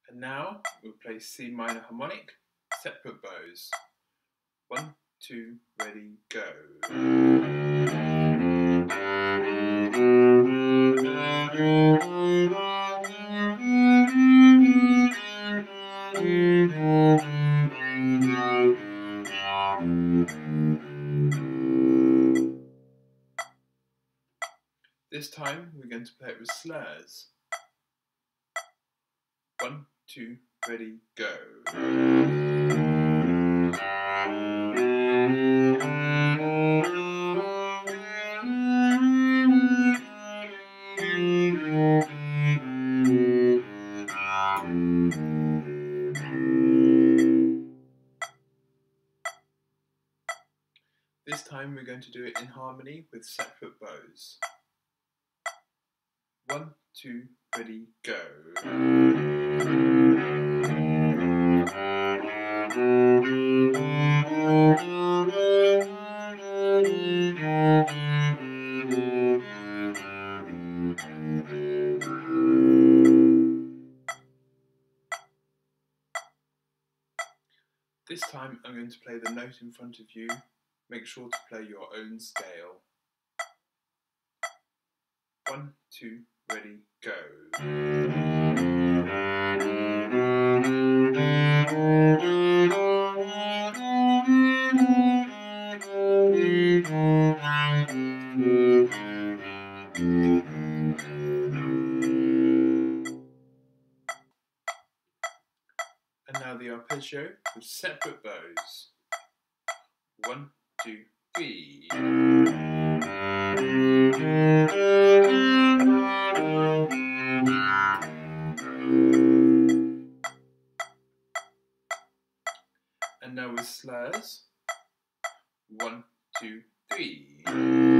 And now we'll play C minor harmonic, separate bows. 1, 2, ready, go. This time we're going to play it with slurs. 1, 2, ready, go. This time we're going to do it in harmony with separate bows. 1, 2, ready, go. This time I'm going to play the note in front of you. Make sure to play your own scale. 1, 2, ready, go. And now the arpeggio with separate bows. 1, 2, 3. And now with slurs. 1, 2, 3.